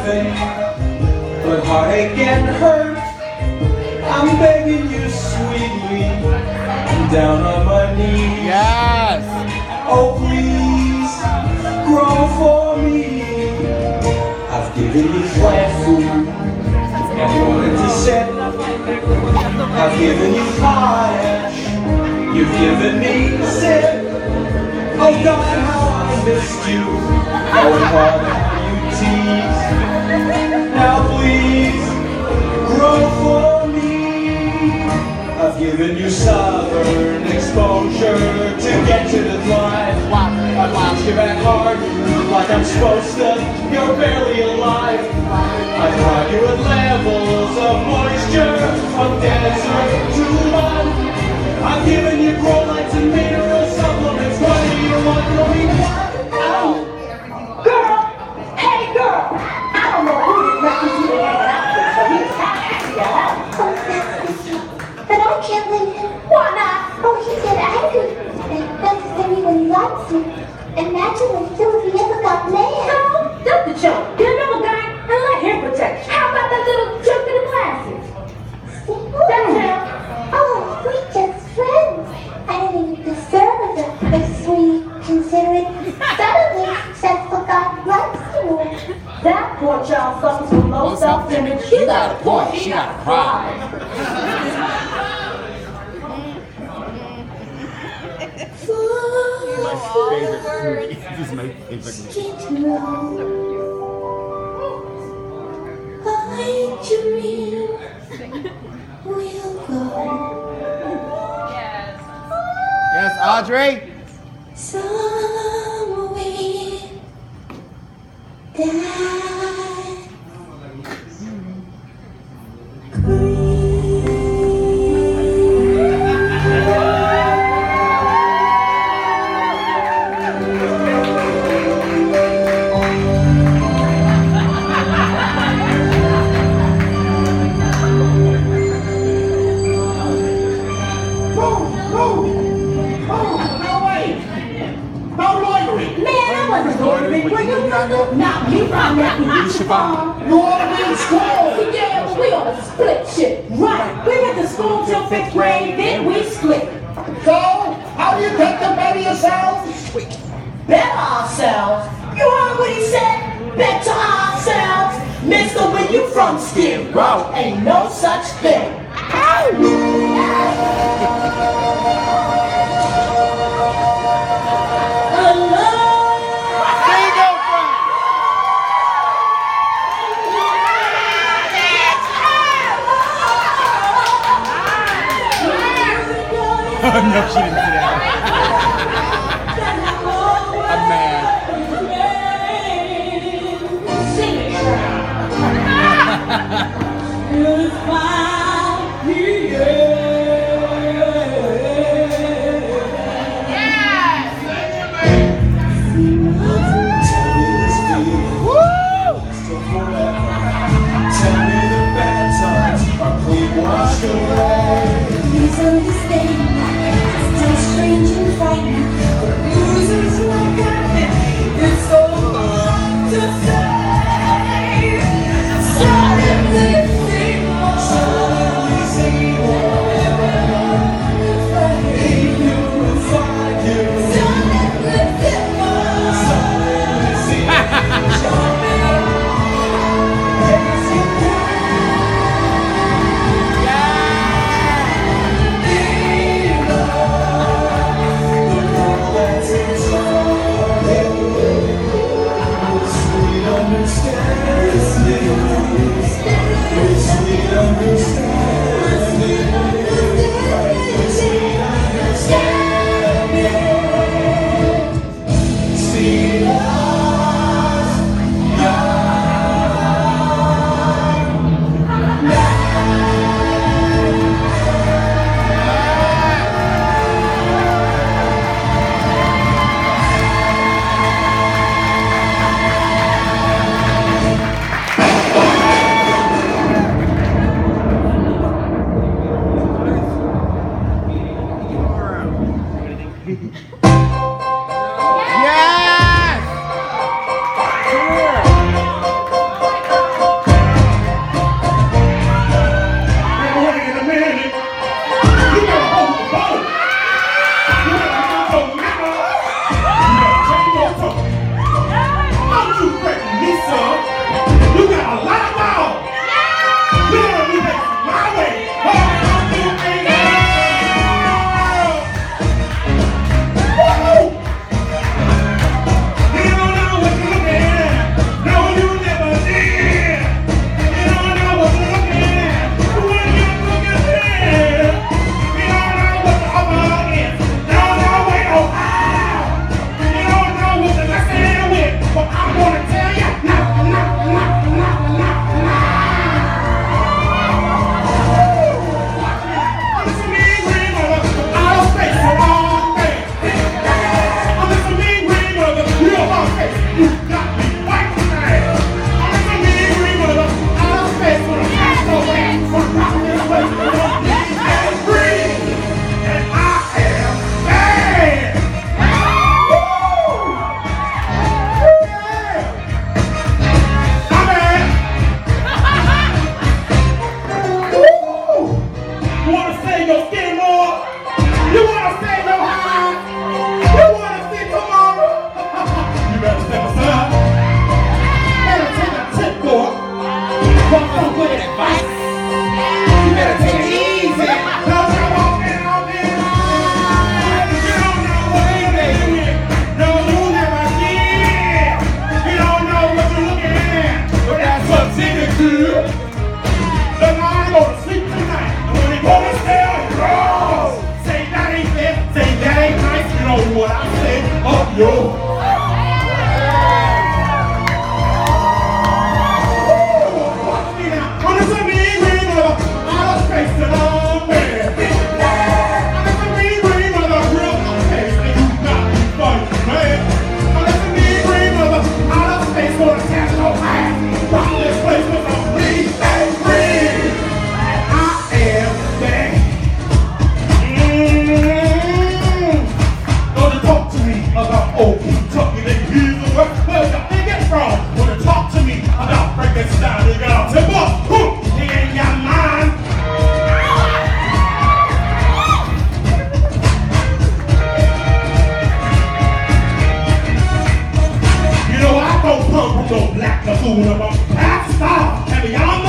nothing but heartache and hurt. I'm begging you sweetly, I'm down on my knees. Yes! Oh please, grow for me. I've given you plant food and wanted to set. I've given you potash, you've given me sin. Oh God, how I missed you. Oh God, how you tease. Now please, grow for me. I've given you southern exposure to get to the line. I've watched you back hard like I'm supposed to. You're barely alive. I've brought you at levels of moisture from desert to mud. I've given you grow lights and mineral supplements. What do you want from me? Girl! Hey girl! I don't know who this representative is, but he's happy to help. But I can't leave him. Why not? Oh, he said I could. And that's everyone likes him. Imagine if Sylvie ever got mad. No, dump the chump. Get another guy and let him protect you. How about that little trip to the classes? That's him. Oh, we're just friends. I didn't even deserve a sweet, considerate, suddenly successful guy likes you. That poor child suffers from low self-image. She got a point. She got a pride. Favorite movie. This is my favorite movie. I dream we'll go Yes, Audrey? somewhere that Not me from that New Orleans school. Yeah, but we ought to split shit. Right. We went to school till 5th grade, then we split. So, how do you take to better yourselves? Better ourselves. You heard what he said? Better ourselves. Mister, where you from? Skid Row. Ain't no such thing. No, she didn't say that. I'm mad. Tell me the bad times are clean washed away. please understand. It's still strange and frightening. The losers like I am. It's so hard to say. Suddenly, things your ass. Rock this place with some free and free. And I am back. Don't you talk to me about old Kentucky, nigga. He's the worst. Where y'all niggas from? Wanna talk to me about Frankenstein, nigga? I'll tip up. He ain't got mine. You know I don't come from no black lagoon. I'm a past star, and beyond